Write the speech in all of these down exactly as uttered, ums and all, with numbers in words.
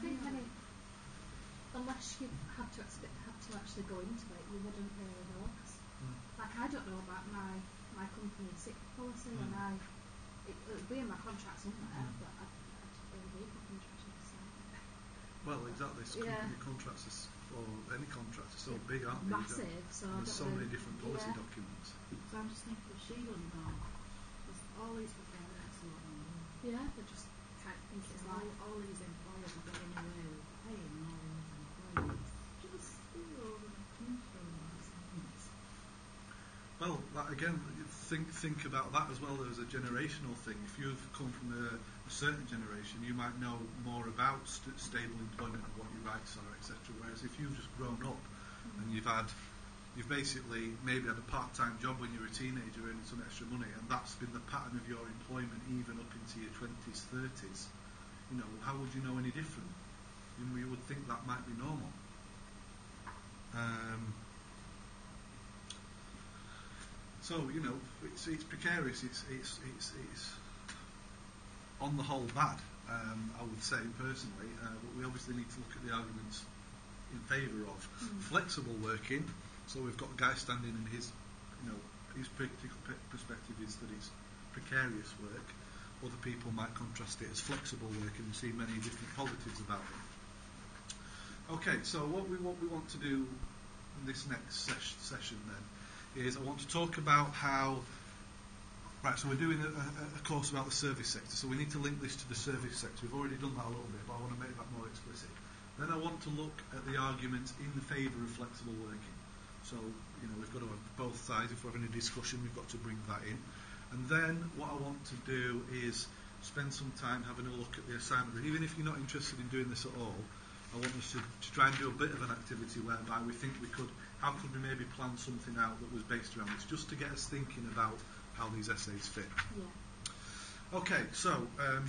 think any, unless you had to expect, had to actually go into it, you wouldn't really know. Mm. Like I don't know about my my company's sick policy, Mm. and I it would be in my contract somewhere, Mm. but I, I don't really read my contract every time. Well, exactly. It's Yeah. company contracts is, or any contract are so big, aren't they? Massive, so I there's don't so know. many different policy Yeah. documents. So I'm just thinking if she doesn't know, because all these procurements are what they do. Yeah, they just can't think it's all, like. all these employers are getting away with paying all these employees just all over the country these things. Well, that, again, think think about that as well as a generational thing. If you've come from a, a certain generation, you might know more about st- stable employment and what your rights are, et cetera. Whereas if you've just grown up mm-hmm. and you've had, you've basically maybe had a part-time job when you were a teenager earning some extra money, and that's been the pattern of your employment even up into your twenties, thirties. You know, how would you know any different? You know, you would think that might be normal. Um, So you know, it's, it's precarious. It's it's it's it's on the whole bad. Um, I would say personally, uh, but we obviously need to look at the arguments in favour of mm. flexible working. So we've got a guy standing, in his, you know, his particular perspective is that it's precarious work. Other people might contrast it as flexible working and see many different positives about it. Okay, so what we what we want to do in this next ses- session then. is I want to talk about how, right, so we're doing a, a, a course about the service sector, so we need to link this to the service sector. We've already done that a little bit, but I want to make that more explicit. Then I want to look at the arguments in favour of flexible working. So, you know, we've got to have both sides. If we're having a discussion, we've got to bring that in. And then what I want to do is spend some time having a look at the assignment. And even if you're not interested in doing this at all, I want us to, to try and do a bit of an activity whereby we think we could, how could we maybe plan something out that was based around this, just to get us thinking about how these essays fit. Yeah. Okay, so, um,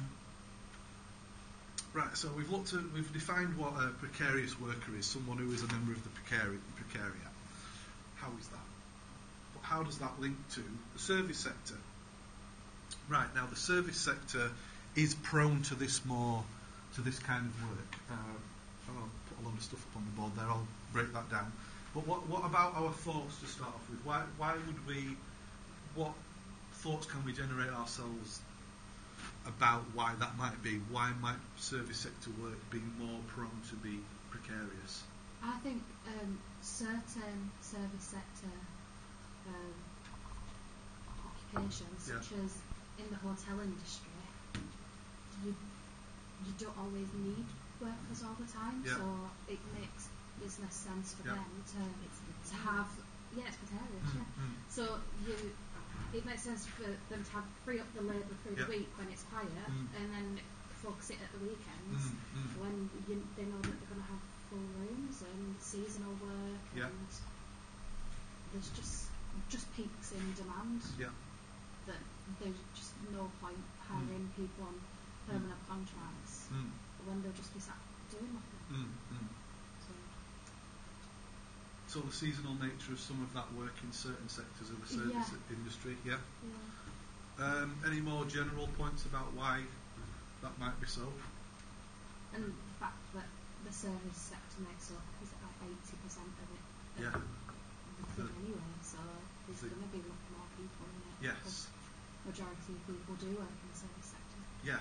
right, so we've looked at, we've defined what a precarious worker is, someone who is a member of the precari- precariat. How is that? But how does that link to the service sector? Right, now the service sector is prone to this more, to this kind of work. Uh, I'll put a lot of stuff up on the board there, I'll break that down. But what what about our thoughts to start off with? Why why would we, what thoughts can we generate ourselves about why that might be? Why might service sector work be more prone to be precarious? I think um, certain service sector um, occupations, yeah. such as in the hotel industry, you you don't always need workers all the time, yeah. so it makes business sense for yeah. them to to have yeah it's precarious mm, yeah mm. so you it makes sense for them to have free up the labour through yeah. the week when it's quiet mm. and then focus it at the weekends mm, mm. when you, they know that they're going to have full rooms and seasonal work yeah. and there's just just peaks in demand yeah. that there's just no point hiring mm. people on permanent mm. contracts mm. when they'll just be sat doing nothing. mm. Mm. So the seasonal nature of some of that work in certain sectors of the service yeah. industry, yeah? yeah. Um, any more general points about why that might be so? And the fact that the service sector makes up, is it like eighty percent of it? Yeah. The thing anyway, so there's the, going to be more people in it. Yes. Majority of people do work in the service sector. Yeah.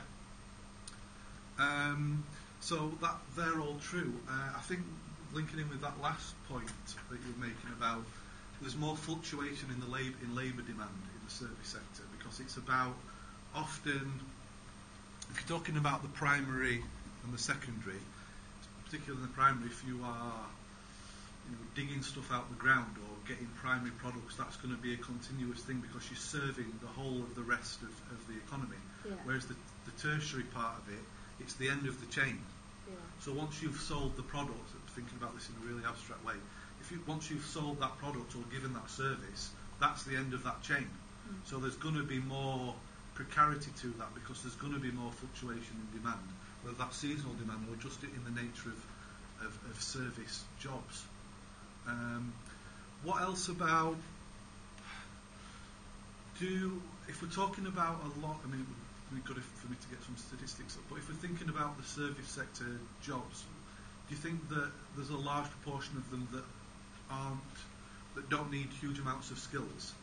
Um, so that they're all true. Uh, I think linking in with that last point that you're making about there's more fluctuation in the lab, in labour demand in the service sector because it's about often, if you're talking about the primary and the secondary, particularly in the primary, if you are you know, digging stuff out the ground or getting primary products, that's going to be a continuous thing because you're serving the whole of the rest of, of the economy. Yeah. Whereas the, the tertiary part of it, it's the end of the chain. Yeah. So once you've sold the product, thinking about this in a really abstract way, if you once you've sold that product or given that service, that's the end of that chain. Mm. So there's going to be more precarity to that because there's going to be more fluctuation in demand, whether that's seasonal demand or just in the nature of, of, of service jobs. Um, what else about, do, if we're talking about a lot, I mean, be good if, for me to get some statistics up. But if we're thinking about the service sector jobs, do you think that there's a large proportion of them that aren't, that don't need huge amounts of skills?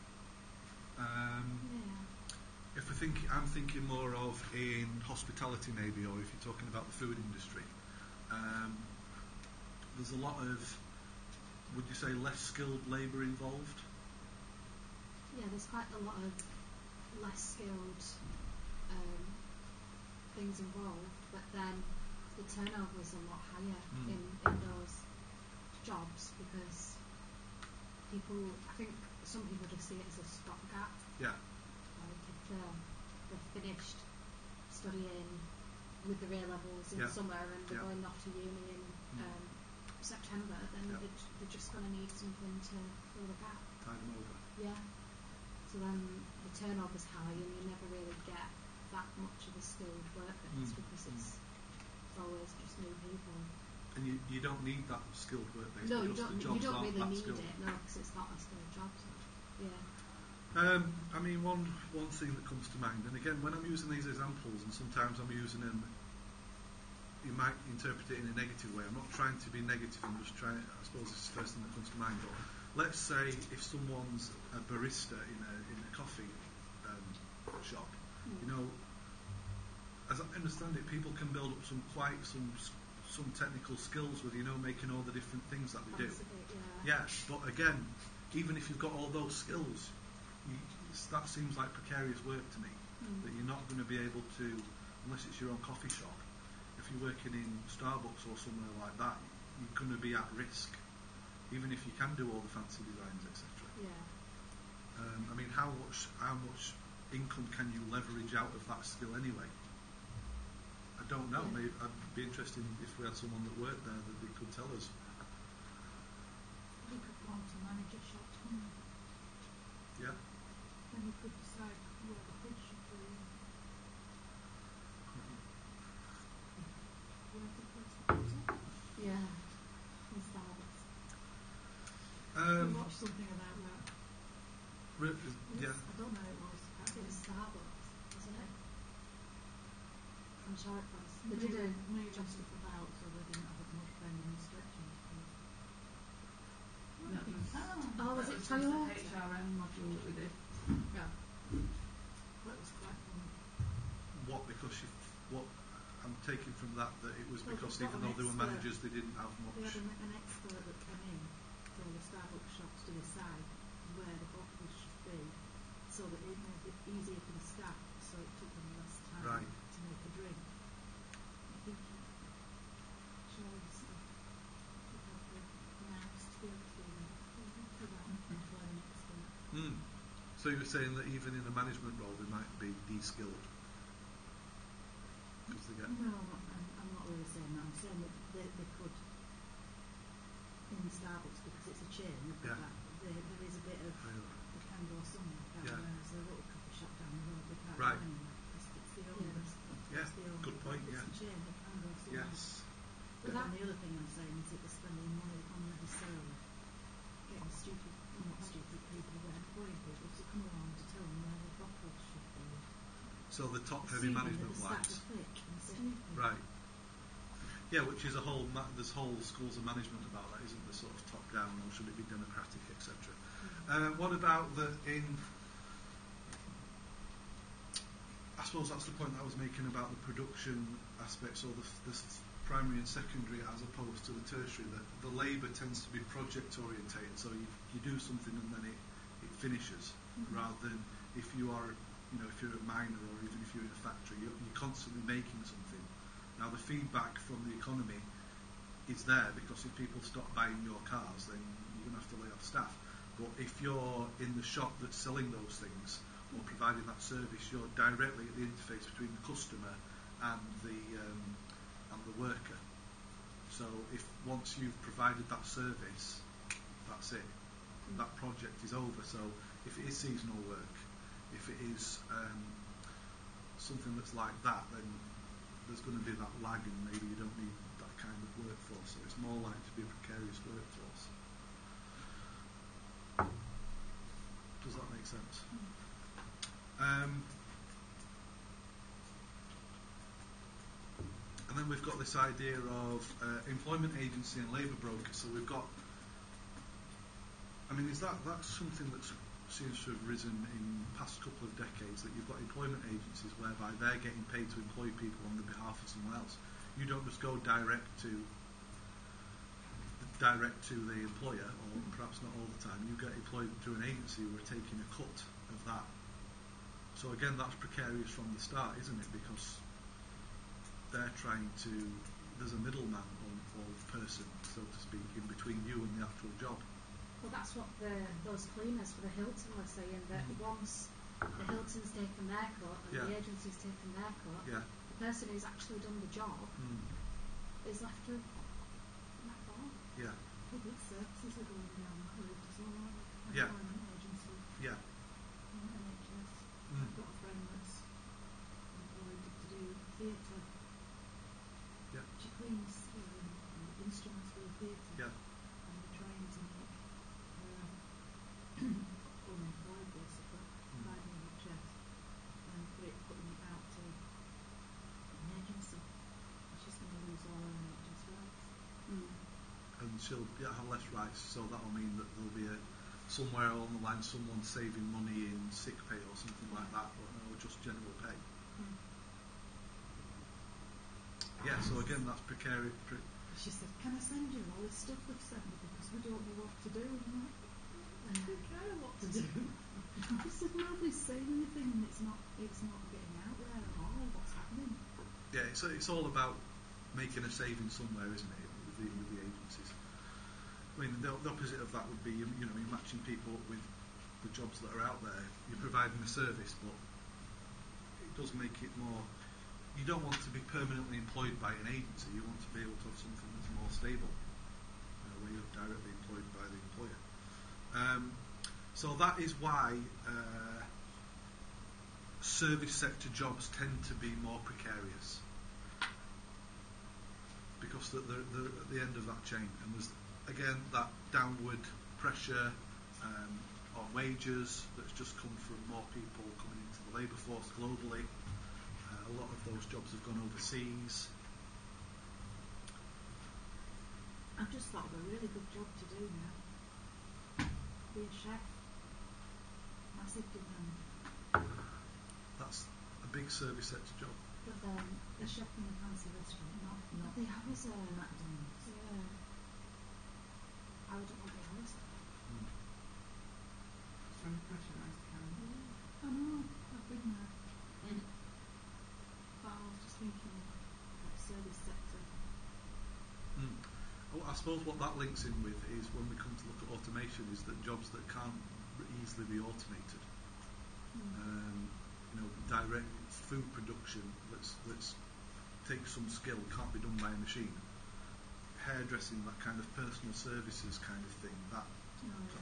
Um, Yeah. If we think, I'm thinking more of in hospitality maybe, or if you're talking about the food industry, um, there's a lot of, would you say, less skilled labour involved? Yeah, there's quite a lot of less skilled um, things involved, but then the turnover is a lot higher Mm. in, in those jobs because people, I think some people just see it as a stopgap. Yeah. Like if they're, they're finished studying with their A levels in Yeah. summer and they're Yeah. going off to uni in Mm. um, September, then Yeah. they're, they're just going to need something to fill the gap. Tide them over. Yeah. So then the turnover's high and you never really get that much of a skilled worker Mm. because it's, it's always just new people. And you, you don't need that skilled work base No, you because don't. the jobs You don't aren't really that need skilled. it. No, because it's not a skilled job. So, yeah. Um, I mean, one one thing that comes to mind, and again, when I'm using these examples, and sometimes I'm using them, you might interpret it in a negative way. I'm not trying to be negative. I'm just trying. I suppose it's the first thing that comes to mind. But let's say if someone's a barista in a in a coffee um, shop, Mm. you know, as I understand it, people can build up some quite some some technical skills with, you know, making all the different things that they do. That's a bit, yeah. Yes, but again, even if you've got all those skills, you, that seems like precarious work to me. Mm. That you're not going to be able to, unless it's your own coffee shop. If you're working in Starbucks or somewhere like that, you're going to be at risk, even if you can do all the fancy designs, et cetera. Yeah. Um, I mean, how much how much income can you leverage out of that skill anyway? I don't know. Yeah. Maybe I'd be interested if we had someone that worked there that they could tell us. You could want to manage a shop, couldn't you? Yeah. Then you could decide where the fridge should be and where to place the pizza. Yeah. In Starbucks. Um, we watched something about that. re- yeah. I don't know, it was. I think it was Starbucks, wasn't it? I'm sure it was. They Moving, did a moving job. stuff about so they didn't have as much bending and stretching to do. That was, Oh, was that it was just a Toyota? H R M module that we did. Yeah. That was quite fun. What? Because you, what? I'm taking from that that it was Well, because they've got even an though they were expert. managers, they didn't have They much. had an, an expert that came in for the Starbucks shops to decide where the bottles should be so that it made it easier for the staff so it took them less time Right. to make a drink. I think it shows that you have the knives to be able to do that without employing an expert. Mm. So you were saying that even in a management role, they might be de-skilled because they get. No, I'm not, I'm, I'm not really saying that. I'm saying that they, they could, in Starbucks, because it's a chain, they've got Yeah. that, there, there is a bit of, Really? they can go somewhere, can't Yeah. they? Whereas a little coffee shop down the road, they can't Right. go anywhere. Because it's the owners. Yeah, It's the owner. good point, If it's yeah. a chain, they can go somewhere. Yes. But That- then the other thing I'm saying is that they're spending money unnecessarily, getting stupid, not stupid people, but employing people to come along to tell them where the bottles should be. So the top-heavy Assuming management that the staff lines. are thick and stupid. Right. Yeah, which is a whole ma- there's whole schools of management about that, isn't there? Sort of top down, or should it be democratic, et cetera. Uh, what about the in? I suppose that's the point that I was making about the production aspects, or the, the primary and secondary, as opposed to the tertiary. That the labour tends to be project orientated, so you, you do something and then it, it finishes, Mhm. rather than if you are, you know, if you're a miner or even if you're in a factory, you're, you're constantly making something. Now the feedback from the economy is there because if people stop buying your cars, then you're going to have to lay off staff. But if you're in the shop that's selling those things or providing that service, you're directly at the interface between the customer and the um, and the worker. So if once you've provided that service, that's it. That project is over. So if it is seasonal work, if it is um, something that's like that, then there's going to be that lag, and maybe you don't need that kind of workforce. So it's more likely to be a precarious workforce. Does that make sense? Um, then we've got this idea of uh, employment agency and labour broker. So we've got, I mean, is that that's something that seems to have risen in the past couple of decades, that you've got employment agencies whereby they're getting paid to employ people on the behalf of someone else. You don't just go direct to direct to the employer, or perhaps not all the time. You get employed through an agency who are taking a cut of that. So again, that's precarious from the start, isn't it? Because they're trying to, there's a middleman or, or person, so to speak, in between you and the actual job. Well, that's what the those cleaners for the Hilton were saying, that mm. once the Hilton's taken their cut and yeah. the agency's taken their cut, yeah. the person who's actually done the job mm. is left with that ball. Yeah. Public services are going down that route as well, aren't they? Yeah. Employment agency. Yeah. In N H S. Mm. I've got a friend that's employed to do theatre. Yeah. She cleans um, instruments for the theatre. Yeah. And they're trying to make her unemployed basically mm. by the N H S and put it, putting it out to an agency. And she's going to lose all her N H S rights. Mm. And she'll yeah, have less rights, so that'll mean that there'll be a somewhere along the line someone saving money in sick pay or something like that, or no, just general pay. Mm. Yeah, so again, that's precarious. Pre- she said, "Can I send you all this stuff we've sent me because we don't know what to do?" And I'm like, "I don't care what to do." I said, "Nobody's saying anything, and it's not, it's not getting out there at all. What's happening?" Yeah, it's it's all about making a saving somewhere, isn't it? With the, with the agencies. I mean, the, the opposite of that would be, you know, you're matching people up with the jobs that are out there. You're providing a service, but it does make it more. You don't want to be permanently employed by an agency. You want to be able to have something that's more stable, uh, where you're directly employed by the employer. Um, so that is why uh, service sector jobs tend to be more precarious, because they're, they're, they're at the end of that chain, and there's again that downward pressure um, on wages that's just come from more people coming into the labour force globally. Uh, a lot of those jobs have gone overseas. I've just thought of a really good job to do now. Be a chef. Massive demand. That's a big service sector job. But then, A chef in a fancy restaurant, not not the hours are, McDonald's. yeah, I wouldn't want the hours. Mm. It's very pressurised, Karen. Yeah, I know. I've been there. Mm. But I was just thinking, like service sector. Mm. Well, I suppose what that links in with is, when we come to look at automation, is that jobs that can't easily be automated. Mm. Um, you know, direct food production, let's let's take some skill, can't be done by a machine. Hairdressing, that kind of personal services kind of thing, that Oh, yeah.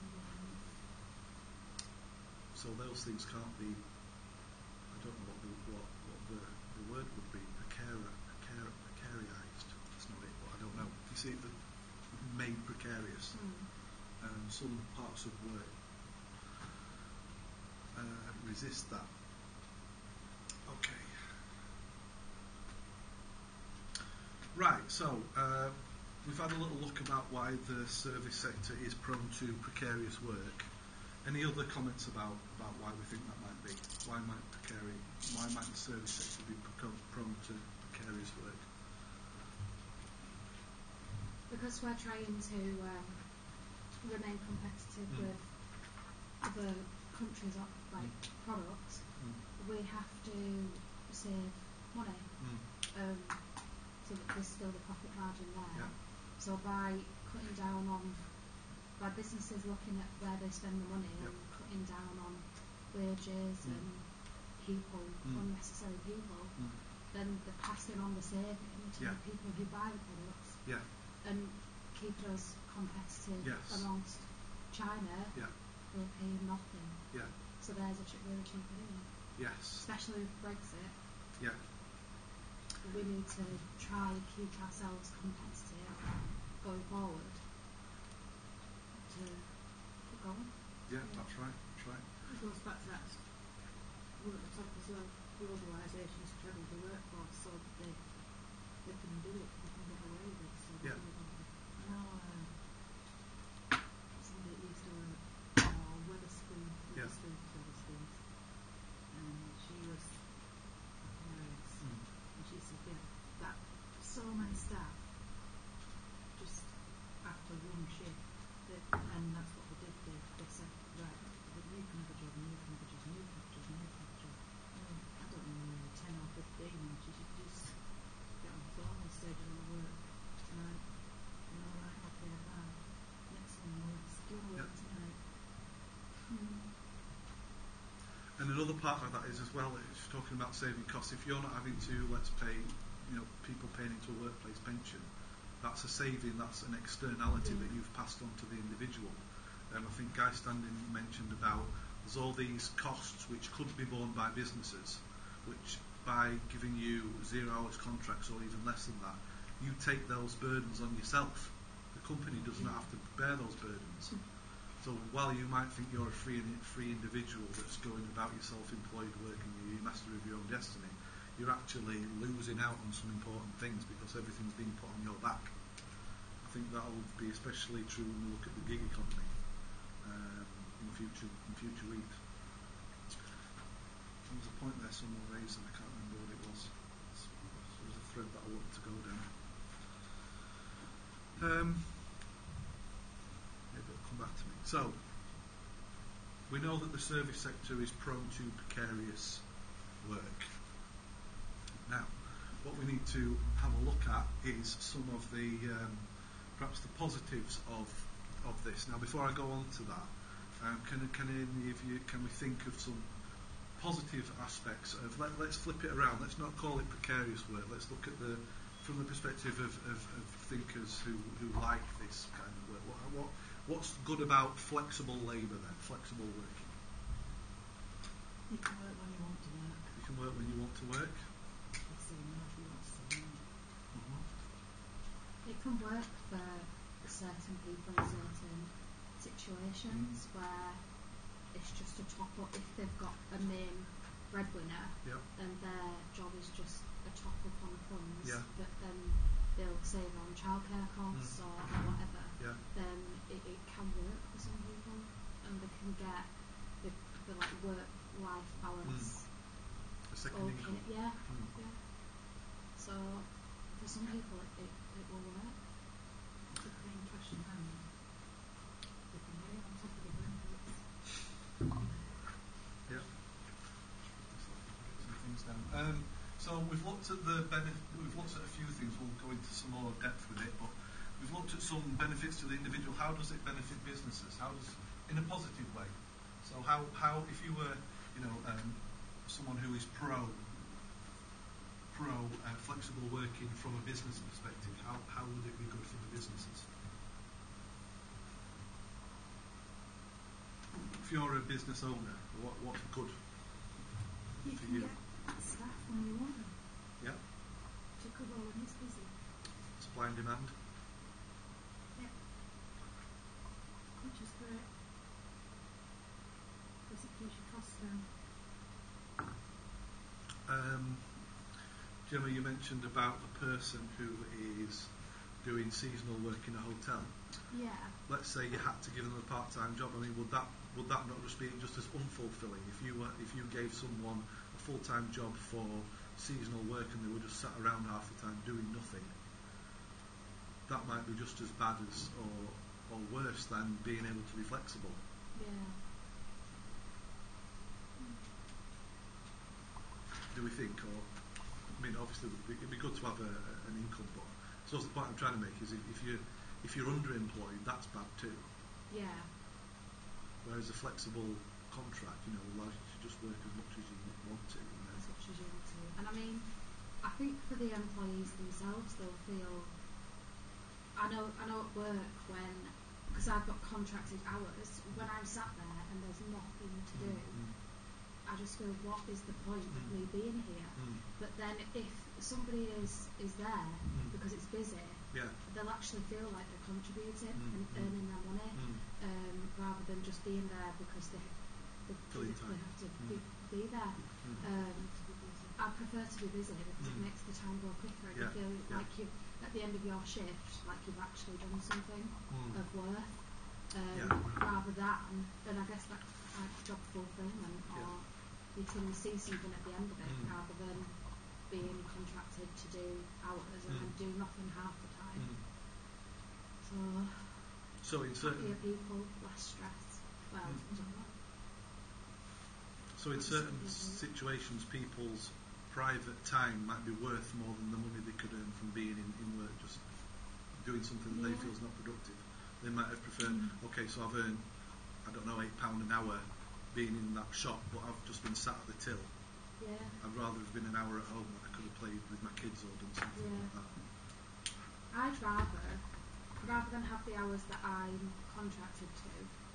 so those things can't be. I don't know what the what, what the, the word would be. Precar precar precarized. That's not it, but I don't know. You see, the made precarious. Mm. Um, some parts of work uh, resist that. Okay. Right, so uh, we've had a little look about why the service sector is prone to precarious work. Any other comments about, about why we think that might be? Why might precari- Why might the service sector be pre- prone to precarious work? Because we're trying to um, remain competitive Mm. with other countries' of, like Mm. products, Mm. we have to save money, Mm. um, so that there's still the profit margin there. Yeah. So by cutting down on, by businesses looking at where they spend the money Yep. and cutting down on wages Mm. and people, Mm. unnecessary people, Mm. then they're passing on the saving to Yeah. the people who buy the products Yeah. and keeping us competitive Yes. amongst China, Yeah. who are paying nothing. Yeah. So there's a ch- really cheap anyway, Yes. especially with Brexit. Yeah. We need to try and keep ourselves competitive going forward to keep going. Yeah. That's right. That's right. It goes back to that one at the top as well. Globalisation has trebled the workforce, so that they they can do it, they can get away with it, so they Yeah. do it all. I know um, somebody that used to work for Weatherspoon, Yeah. Weatherspoon, Weatherspoons, and she was precarious, Mm. and she said, yeah, that so many staff just after one shift, they, and that's what they did. They, they said, right, you can have a job, and you can have a job, and you can have a job, and you can have a job. Well, I don't know, you were ten or fifteen, and she should just get on the phone and say, do you want to work tonight? And all right, okay, bye. Next one was, do you want to work Yeah. tonight? Mm. And another part of that is as well, it's talking about saving costs. If you're not having to, let's pay, you know, people paying into a workplace pension, that's a saving, that's an externality Yeah. that you've passed on to the individual. Um, I think Guy Standing mentioned about there's all these costs which could be borne by businesses, which by giving you zero hours contracts or even less than that, you take those burdens on yourself. The company does not have to bear those burdens. So while you might think you're a free free individual that's going about your self-employed work and you're master of your own destiny, you're actually losing out on some important things because everything's being put on your back. I think that will be especially true when we look at the gig economy um, in future in future weeks. There was a point there someone raised and I can't remember what it was. It was a thread that I wanted to go down. Um, maybe it'll come back to me. So, we know that the service sector is prone to precarious work. Now, what we need to have a look at is some of the, um, perhaps the positives of of this. Now, before I go on to that, um, can can any of you, can we think of some positive aspects of? Let, let's flip it around. Let's not call it precarious work. Let's look at the from the perspective of, of, of thinkers who, who like this kind of work. What, what what's good about flexible labour then? Flexible working. You can work when you want to work. You can work when you want to work. You say no if you want to say no. Mm-hmm. It can work for certain people in certain situations where it's just a top up. If they've got a main breadwinner Yep. and their job is just a top up on funds, Yeah. but then they'll save on childcare costs Mm. or, or whatever, Yeah. then it, it can work for some people and they can get the, the like work-life balance. A second Okay, income. yeah, Mm. yeah. So for some people it, it, it will work. If you're paying cash in hand, they can get it on top of the benefits. Yeah. Get some things down. Um, so we've looked at the benef- we've looked at a few things. We'll go into some more depth with it, but we've looked at some benefits to the individual. How does it benefit businesses? How does, in a positive way? So how how if you were, you know, um, someone who is pro pro uh, flexible working from a business perspective, how how would it be good for the businesses? If you're a business owner, what what's good You for can you? get staff when you want them Yeah, to cover when it's busy. supply and demand. Yeah. Which is great. Because it keeps your costs down. Um, Gemma, you mentioned about a person who is doing seasonal work in a hotel. Yeah. Let's say you had to give them a part-time job. I mean, would that would that not just be just as unfulfilling if you were if you gave someone a full-time job for seasonal work and they were just sat around half the time doing nothing? That might be just as bad as or or worse than being able to be flexible. Yeah. Do we think? Or I mean, obviously it'd be, it'd be good to have a, a, an income, but so the point I'm trying to make is if, if you if you're underemployed, that's bad too. Yeah. Whereas a flexible contract, you know, allows you to just work as much as you want to. And then, As much as you want to. And I mean, I think for the employees themselves, they'll feel. I know, I know at work when, because I've got contracted hours, when I'm sat there and there's nothing to do, mm, I just feel, what is the point of Mm. me being here? mm, But then if somebody is is there Mm. because it's busy, yeah, they'll actually feel like they're contributing Mm. and Mm. earning their money, mm, um, rather than just being there because they, they Filling physically time. have to Mm. be, be there. mm, Um, To be busy. I prefer to be busy because Mm. it makes the time go quicker and Yeah, you feel yeah. like you've, at the end of your shift, like you've actually done something Mm. of worth, um, Yeah. rather than, and I guess that's like job fulfillment, or Yeah. you can see something at the end of it Mm. rather than being contracted to do hours and Mm. then do nothing half the time. Mm. So, So in certain happier people, less stress. Well, Mm. I don't know. so in certain situations, people's private time might be worth more than the money they could earn from being in, in work, just doing something that they Yeah. feel is not productive. They might have preferred, Mm. okay, so I've earned, I don't know, eight pound an hour being in that shop, but I've just been sat at the till. Yeah. I'd rather have been an hour at home that I could have played with my kids or done something Yeah. like that. I'd rather, rather than have the hours that I'm contracted to,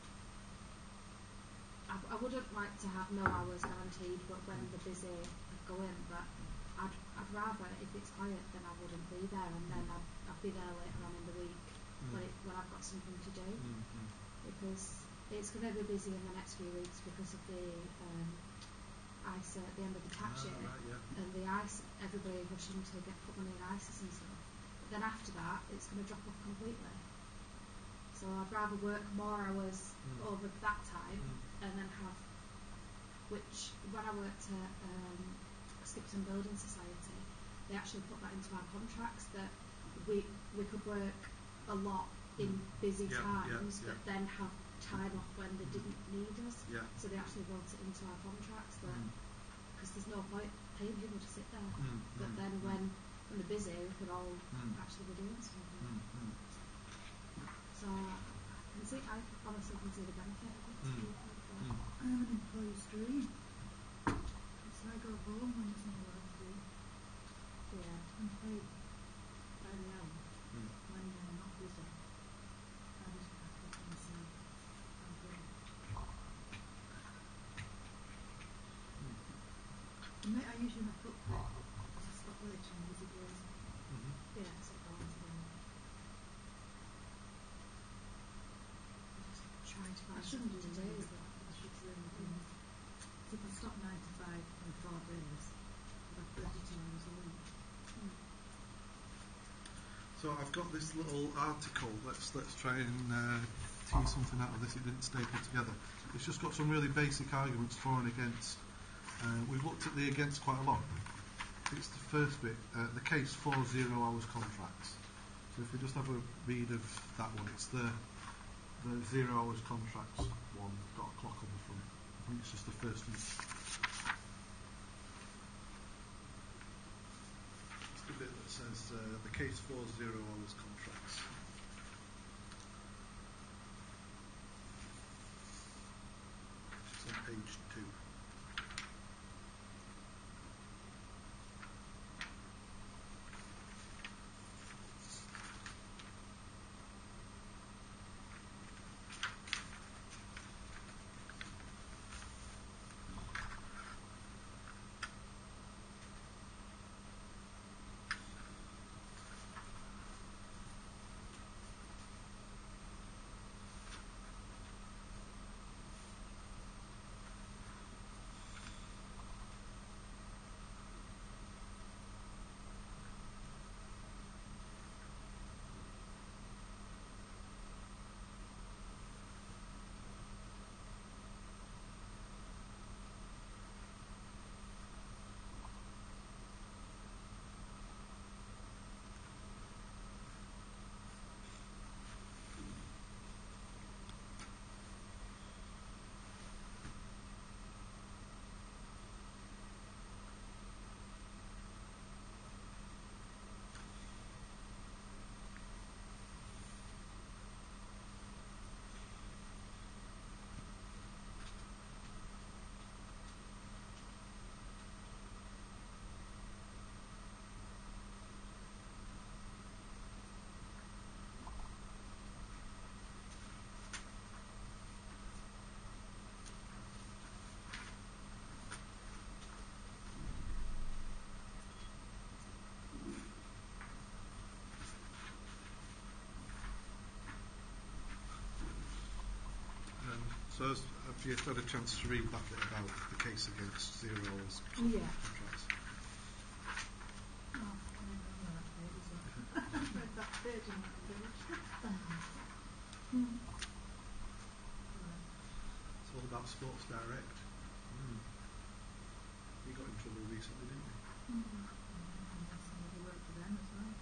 I, I wouldn't like to have no hours guaranteed, but when they're busy, I'd go in. But I'd, I'd rather, if it's quiet, then I wouldn't be there, and then I'd, I'd be there later on in the week Mm. when, it, when I've got something to do, Mm, mm, because it's going to be busy in the next few weeks because of the um, ISA at the end of the tax Ah, year. right, yeah. And the ice, everybody rushing to get put money in I S As and stuff. But then after that, it's going to drop off completely. So I'd rather work more hours Mm. over that time Mm. and then have, which when I worked at um, Skipton Building Society, they actually put that into our contracts that we we could work a lot in Mm. busy Yeah, yeah, times, yeah. but then have time off when they didn't need us. Yeah. So they actually wrote it into our contracts that Mm. because there's no point paying people to sit there. Mm, But mm, then mm. when when they're busy, we could all Mm. actually be doing something. Mm, mm. So I can see, I honestly can see the benefit of it to Mm. people. But Mm. I'm an employee stream. So I go home when there's no work to do. yeah, I'm paid by the hour Mm. when they're not busy. I just pack up and say, I'm free. And I usually make up for it because I stop later on busy days. Mhm. yeah, So I go on to them. try to I find shouldn't do something to the do. days, But I should really do it. So if I stop nine to five in four days, I've thirty-two hours a week. mm. So I've got this little article. Let's let's try and uh, tease something out of this. It didn't staple together. It's just got some really basic arguments for and against. Uh, we've looked at the against quite a lot. It's the first bit, uh, the case for zero hours contracts. So if we just have a read of that one, it's the the zero hours contracts one. Got a clock on the front. I think it's just the first one. It's the bit that says uh, the case for zero hours contracts. It's on page two. Um, so as, have you had a chance to read that bit about the case against zero hours Yeah. contracts? direct. Mm. He got in trouble recently, didn't he? Mm-hmm. And then somebody worked for them as well.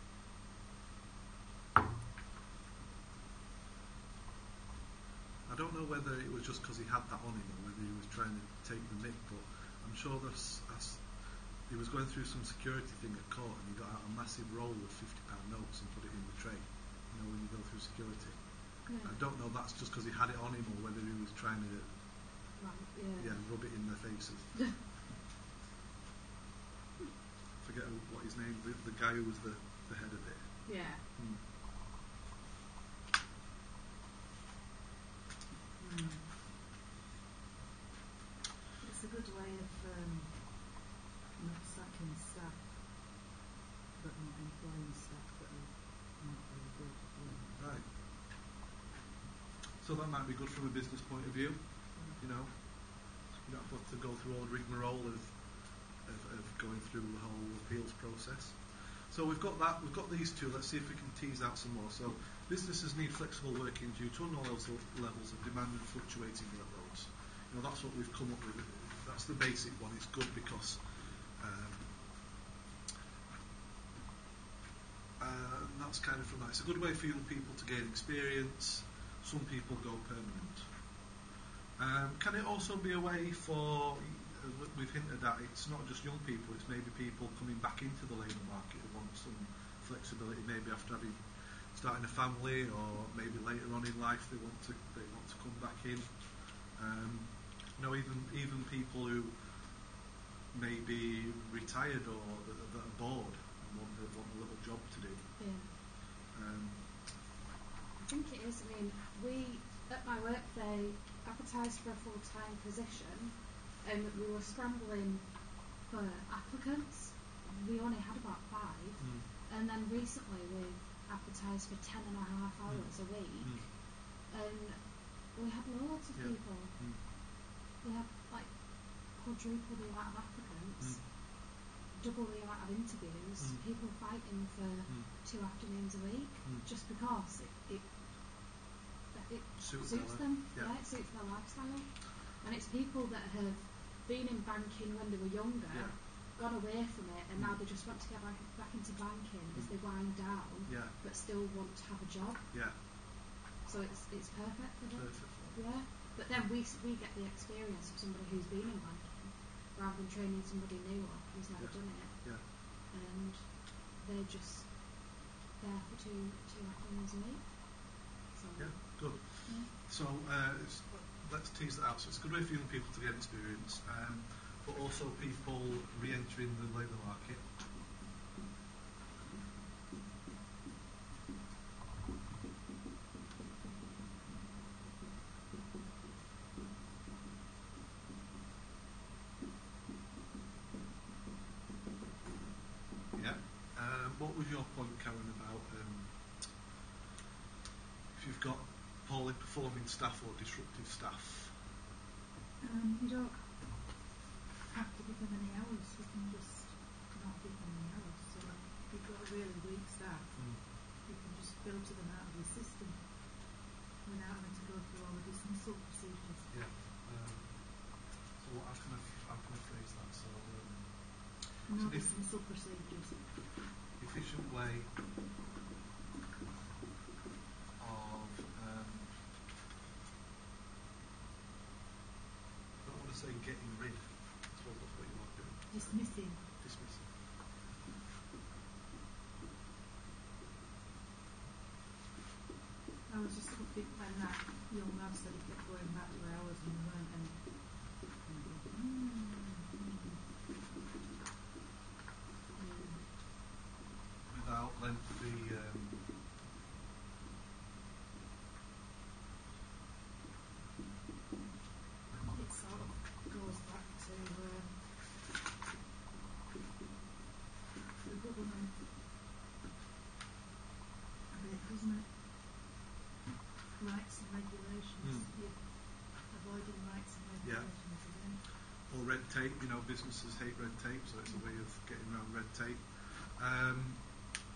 I don't know whether it was just because he had that on him or whether he was trying to take the mick, but I'm sure that's, that's he was going through some security thing at court and he got out a massive roll of fifty pound notes and put it in the tray. You know, when you go through security. Yeah. I don't know if that's just because he had it on him or whether he was trying to Right, yeah. yeah, rub it in their faces. Forget who- what his name, the, the guy who was the, the head of it. Yeah. Mm. Mm. It's a good way of um, not sacking staff, but not employing staff that are not very good. Yeah. Right. So that might be good from a business point of view. You know, you don't have to go through all the rigmarole of, of, of going through the whole appeals process. So we've got that, we've got these two. Let's see if we can tease out some more. So businesses need flexible working due to unknown levels of demand and fluctuating workloads. You know, that's what we've come up with. That's the basic one. It's good because um, uh, and that's kind of from that. It's a good way for young people to gain experience. Some people go permanent. Um, can it also be a way for, uh, we've hinted at, it's not just young people, it's maybe people coming back into the labour market who want some flexibility, maybe after having starting a family, or maybe later on in life they want to they want to come back in. Um, you know, even even people who may be retired or that, that are bored and want, uh, want a little job to do. Yeah. Um, I think it is. I mean, we at my work they advertised for a full-time position, and we were scrambling for applicants. We only had about five, mm, and then recently we've advertised for ten and a half hours Mm. a week, mm, and we had loads of Yeah. people. mm, We had like quadruple the amount of applicants, mm, double the amount of interviews. Mm. People fighting for mm, two afternoons a week mm. just because it it, it Suits suits their them. li- yeah. Yeah, it suits their lifestyle. And it's people that have been in banking when they were younger, Yeah. gone away from it, and Mm. now they just want to get back, back into banking as they wind down, Yeah. but still want to have a job. Yeah. So it's it's perfect for them. Perfect. Yeah. But then we s- we get the experience of somebody who's been in banking rather than training somebody new up who's never Yeah. done it, Yeah. and they're just there for two two afternoons a week. So Yeah. Good. yeah. So uh, it's, let's tease that out. So it's a good way for young people to get experience, um, but also people re-entering the labour market. Yeah. Um, what was your point, Karen, about um, if you've got poorly performing staff or disruptive staff? Um, you don't have to give them any hours. You can just not give them any hours. So if you've got a really weak staff, Mm. you can just filter them out of your system without having to go through all the dismissal procedures. Yeah. Um, so what, how can I how can I phrase that? So um, No So if- dismissal procedures. efficient way of um, I don't want to say getting rid. I suppose that's what you are doing. Dismissing. Dismissing. I was just looking when that young lad said he kept going back to hours and there weren't any. Thinking, mm, Without lengthy. Um, it sort of goes back to um, the government a bit, doesn't it? Rights and regulations. Mm. You're avoiding rights and Yeah. regulations again. or red tape, you know, businesses hate red tape, so it's a way of getting around red tape. Um,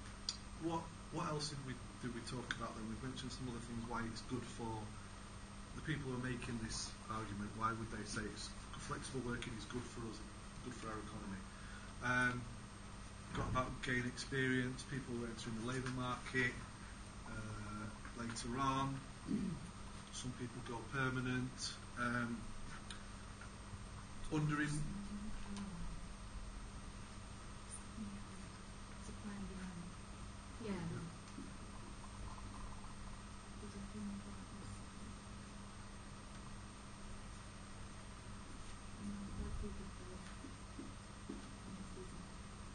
what what else did we did we talk about then? We've mentioned some other things why it's good for the people who are making this argument, why would they say it's flexible working is good for us, good for our economy? Um, got about gain experience, people who are entering the labour market uh, later on. Some people go permanent. Um, under in, Supply and demand. Yeah. There's a thing about this. You know, about people feel and this isn't.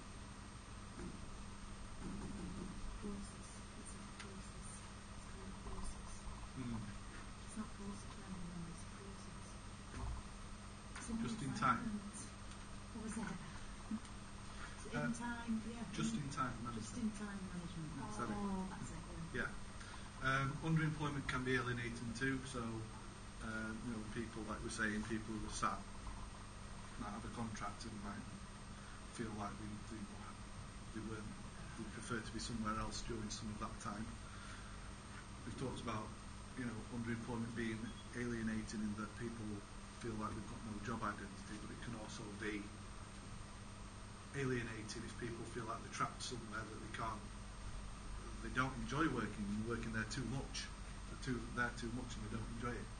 Process. It's a process. It's called process. mm, It's not called supply and demand, it's a process. Just in time. What was that? So Uh, in time, yeah. just in time Just management. in time management. Is that it? Oh, that's it. Yeah. Yeah. Um, underemployment can be alienating too. So, um, you know, people, like we're saying, people who are sat might have a contract and might feel like we we, we weren't, we prefer to be somewhere else during some of that time. We've talked about, you know, underemployment being alienating in that people feel like they've got no job identity, but it can also be alienating if people feel like they're trapped somewhere that they can't, they don't enjoy working and working there too much. They're too, there too much and they don't enjoy it.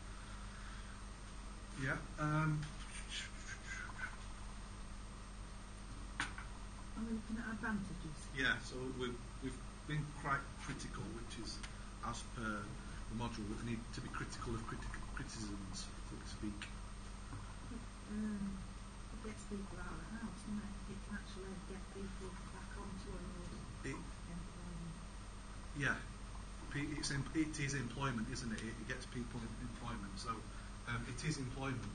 Yeah. Um, Are we looking at advantages? yeah, so we've, we've been quite critical, which is as per the module, that we need to be critical of critical criticisms, so to speak. Um, it gets people out of the house, doesn't it? It can actually get people back onto a road. It, Employment. yeah, P- it's em- it is employment, isn't it? It, it gets people in employment, so um, it is employment.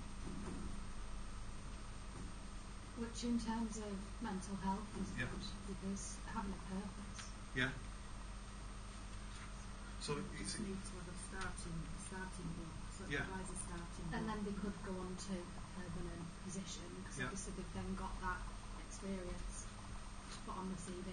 Which in terms of mental health is Yeah. good because having a purpose. Yeah. So You it's, just need to have a starting, starting block, so it Yeah. provides a starting block. And then they could go on to a permanent position because Yeah. obviously they've then got that experience to put on the C V.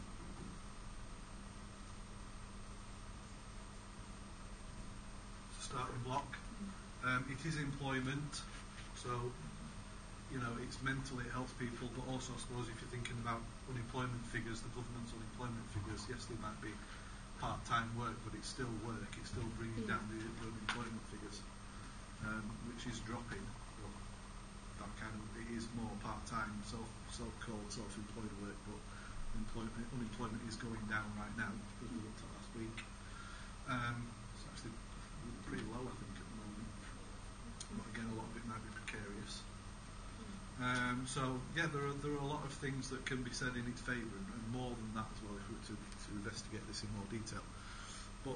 starting block. Um, it is employment, so you know it's mental, it helps people, but also I suppose if you're thinking about unemployment figures, the government's unemployment figures, yes, they might be part-time work, but it's still work. It's still bringing Yeah. down the, the unemployment figures, um, which is dropping. But that kind of it is more part-time, self so-called self-employed work, but employment, unemployment is going down right now, as we looked at last week. Um, it's actually pretty low, I think, at the moment. But again, a lot of it might be precarious. Um, so yeah, there are there are a lot of things that can be said in its favour, and, and more than that as well if we were to, to investigate this in more detail. But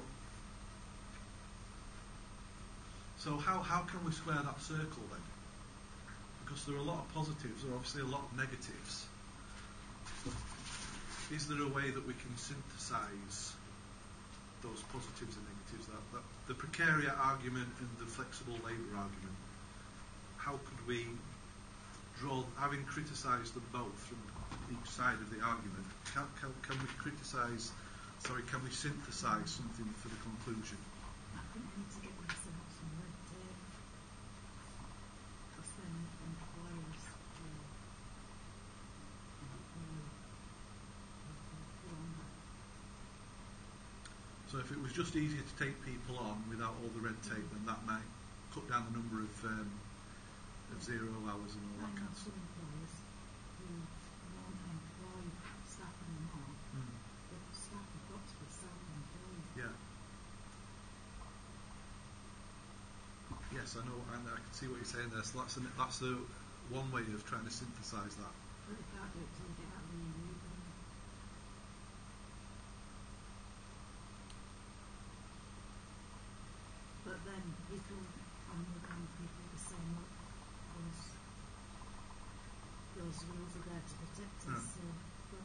so how how can we square that circle then? Because there are a lot of positives, there are obviously a lot of negatives. But is there a way that we can synthesise those positives and negatives? That, that the precariat argument and the flexible labour argument. How could we draw, having criticised them both from each side of the argument, can, can, can we criticise, sorry, can we synthesise something for the conclusion? I think we need to get rid of some, some red tape. Because then employers will employ people longer. So if it was just easier to take people on without all the red tape, then that might cut down the number of, um, of zero hours and all I that know kind of some stuff. employers who won't employ staff anymore, Mm. but staff have got to be self-employed. Yeah. Yes, I know, and I can see what you're saying there. So that's a, that's a one way of trying to synthesise that. But they can't do it till they get out of the E U. But then people, on the other hand, people are saying, look, those, those rules are there to protect us. Yeah. So, but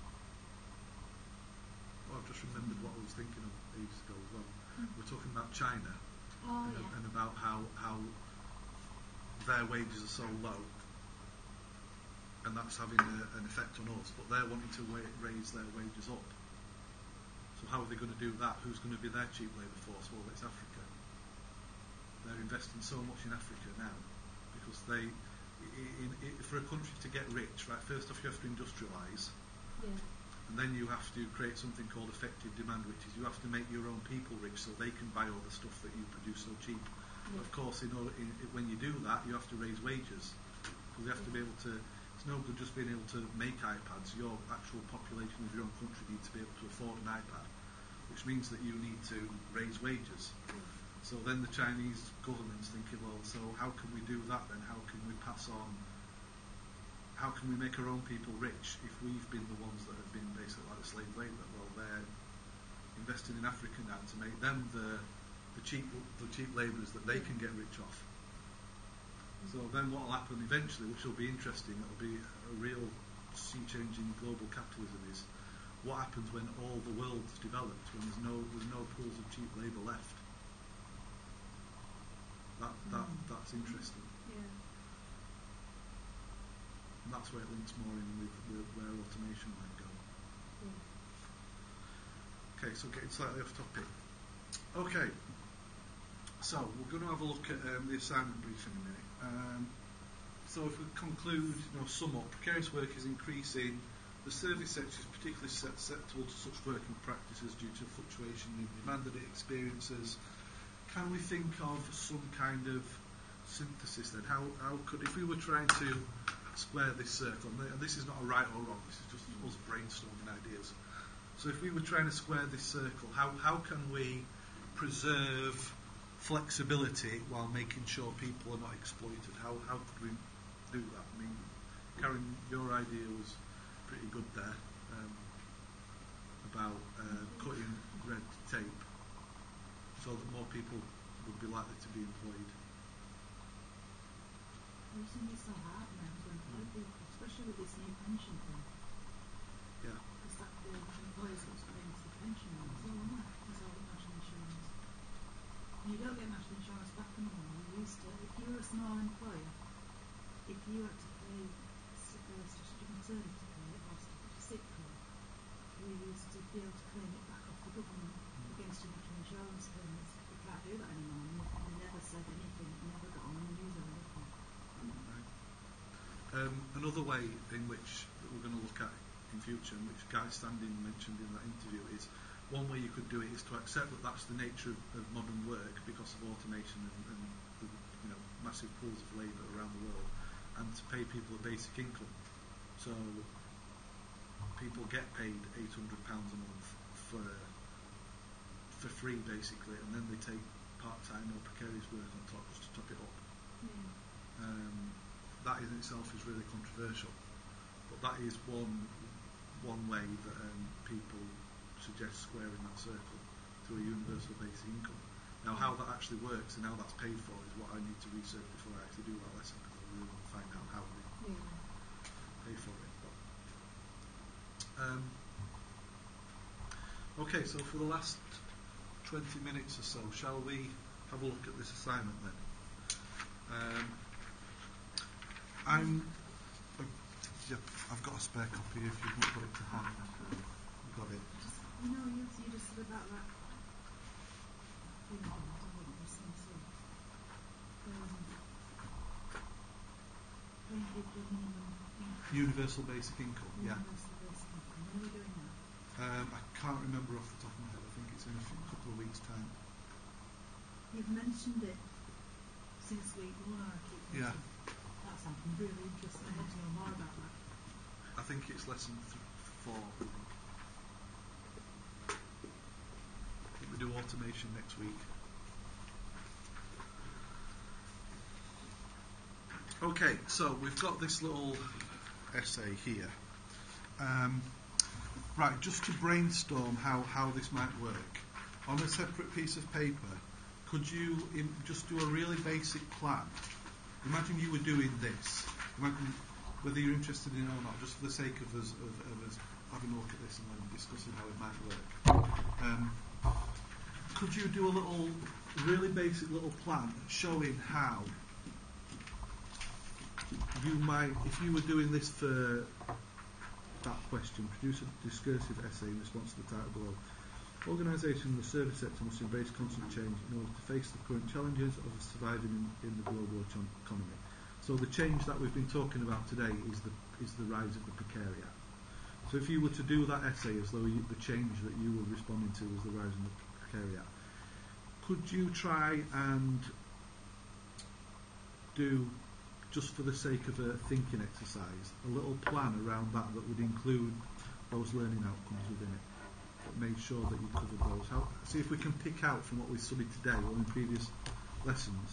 Oh, I've just remembered what I was thinking of ages ago as well. Mm. We're talking about China Oh and, yeah. and about how how their wages are so low, and that's having a, an effect on us. But they're wanting to wa- raise their wages up. So how are they going to do that? Who's going to be their cheap labour force? Well, it's Africa. they're investing so much in Africa now because they, in, in, for a country to get rich, right? First off, you have to industrialise, Yeah. and then you have to create something called effective demand, which is you have to make your own people rich so they can buy all the stuff that you produce so cheap. Yeah. Of course, in order, in, when you do that, you have to raise wages because you have to be able to. It's no good just being able to make iPads. Your actual population of your own country needs to be able to afford an iPad, which means that you need to raise wages. Yeah. So then the Chinese government's thinking, well, so how can we do that then? How can we pass on, how can we make our own people rich if we've been the ones that have been basically like the slave labour? Well, they're investing in Africa now to make them the the cheap the cheap labourers that they Yeah. can get rich off. So then what will happen eventually, which will be interesting, it will be a real sea change in global capitalism, is what happens when all the world's developed, when there's no there's no pools of cheap labour left. That that Mm. that's interesting. Yeah. And that's where it links more in with, with where automation might go. Yeah. Okay, so getting slightly off topic. Okay, so we're going to have a look at um, the assignment brief in a minute. Um, so if we conclude, you know, sum up, precarious work is increasing. The service sector is particularly susceptible to such working practices due to fluctuation in demand that it experiences. Can we think of some kind of synthesis then? How how could, if we were trying to square this circle, and this is not a right or wrong, this is just us brainstorming ideas. So if we were trying to square this circle, how how can we preserve flexibility while making sure people are not exploited? How how could we do that? I mean, Karen, your idea was pretty good there um, about uh, cutting red tape so that more people would be likely to be employed. I just think it's so hard now to employ people, especially with this new pension thing. Yeah. Because that the employers got to pay into the pension now as well, isn't it? As well as national insurance. And you don't get national insurance back anymore. You used to, if you were a small employer, if you had to pay sick uh, statutory maternity pay or statutory sick pay, you used to be able to claim it back off the government against your national insurance payments. You can't do that anymore. And they never said anything. It never got on the news or anything. Right. Um, another way in which that we're going to look at in future, and which Guy Standing mentioned in that interview, is one way you could do it is to accept that that's the nature of, of modern work because of automation and, and the, you know, massive pools of labour around the world, and to pay people a basic income. So people get paid eight hundred pounds a month for for free, basically, and then they take part-time or precarious work on top just to top it up. Yeah. Um, that in itself is really controversial, but that is one one way that um, people suggest squaring that circle through a universal basic income. Now, how that actually works and how that's paid for is what I need to research before I actually do that lesson, because I really want to find out how they Yeah. pay for it. But, um, okay, so for the last twenty minutes or so, shall we have a look at this assignment then? Um, I'm. Uh, yeah, I've got a spare copy if you've not got it to hand. You've got it. Just, you know, you, you just said about that thing about I don't know what you said, so, um, paying people a minimum income. Universal basic income, yeah. Universal basic income. When are we doing that? Um, I can't remember off the top of my head. I think it's in a few, couple of weeks' time. You've mentioned it since week one, I keep thinking. Yeah. That sounds really interesting. I want to know more about that. I think it's lesson th- four. I think we do automation next week. Okay, so we've got this little essay here. Um, right, just to brainstorm how, how this might work. On a separate piece of paper, could you in, just do a really basic plan? Imagine you were doing this. Imagine whether you're interested in it or not, just for the sake of us, of, of us having a look at this and then discussing how it might work. Um, could you do a little, really basic little plan showing how you might, if you were doing this for that question, produce a discursive essay in response to the title below, Organisations in the service sector must embrace constant change in order to face the current challenges of surviving in, in the global econ- economy. So the change that we've been talking about today is the is the rise of the precariat. So if you were to do that essay as though you, the change that you were responding to was the rise of the precariat, could you try and do, just for the sake of a thinking exercise, a little plan around that that would include those learning outcomes within it, that made sure that you covered those? How, see if we can pick out from what we studied today or in previous lessons.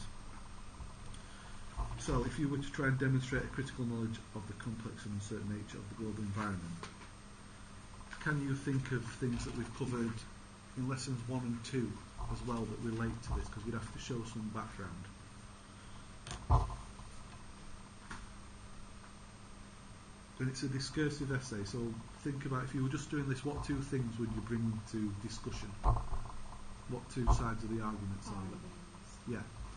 So if you were to try and demonstrate a critical knowledge of the complex and uncertain nature of the global environment, can you think of things that we've covered in lessons one and two as well that relate to this? Because we'd have to show some background. And it's a discursive essay, so think about, if you were just doing this, what two things would you bring to discussion? What two sides of the arguments are there? Yeah.